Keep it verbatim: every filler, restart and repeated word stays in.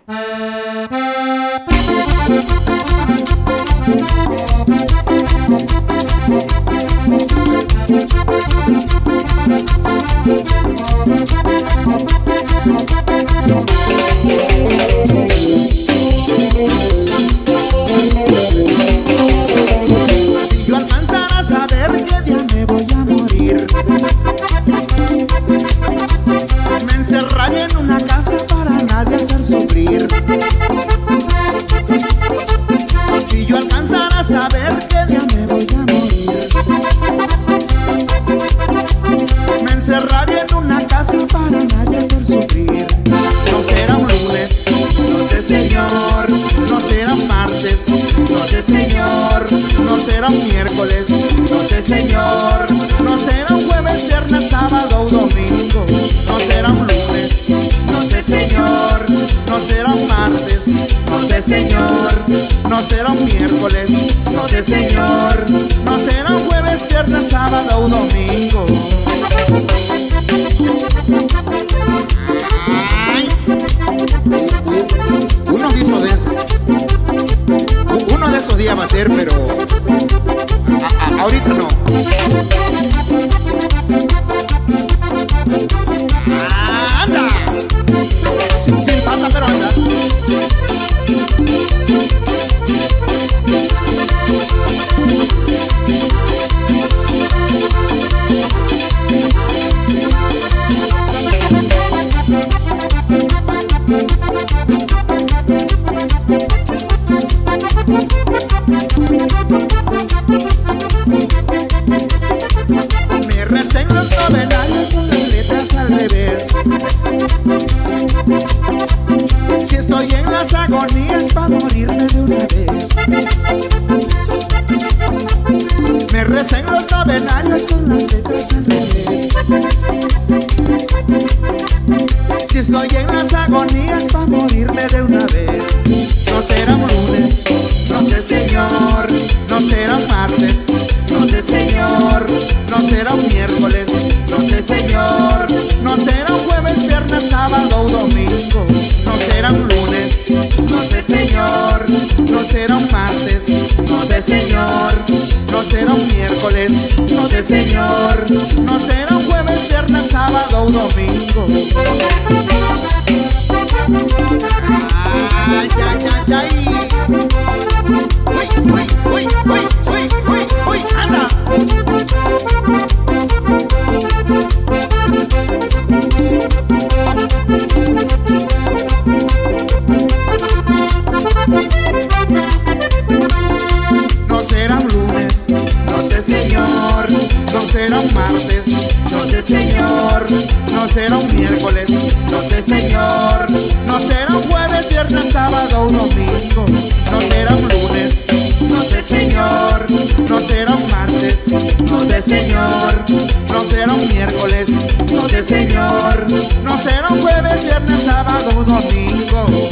Si yo alcanzara a saber qué día me voy a morir, me encerraría en una casa para nadie hacer sufrir. Si yo alcanzara a saber qué día me voy a morir, me encerraría en una casa para nadie hacer sufrir. No será un lunes, no sé señor, no será un martes, no sé señor, no será un miércoles, no sé señor, no será un jueves, viernes, sábado o domingo, no será un lunes, no sé señor, no será un martes, no sé señor, no será un miércoles, no sé señor, no será un jueves, viernes, sábado o domingo. Ay. Uno hizo de eso. Uno de esos días va a ser, pero a, a, ahorita no. Ah, anda. Sin, sin pata, pero anda. Me recen los novenarios con las letras al revés. Si estoy en las agonías pa' morirme de una vez. Me recen los novenarios con las letras al revés. Si estoy en las agonías pa' morirme de una vez. No será un lunes, no sé señor, no será un martes, no sé señor, no será un miércoles, no sé señor, no será un jueves, viernes, sábado o domingo, no será un lunes, no sé señor, no será un martes, no sé señor, no será un miércoles, no sé señor, no será un jueves, viernes, sábado o domingo. Ay, ay, ay, ay. Uy, uy, uy, uy, uy, uy, uy, anda. No será un lunes, no sé señor, no será un martes, no sé señor, no será un miércoles, no sé señor, no será un jueves, viernes, sábado o domingo, no será un lunes, no sé señor, no será un martes, no sé señor, no será un miércoles, no sé señor, no será un jueves, viernes, sábado o domingo.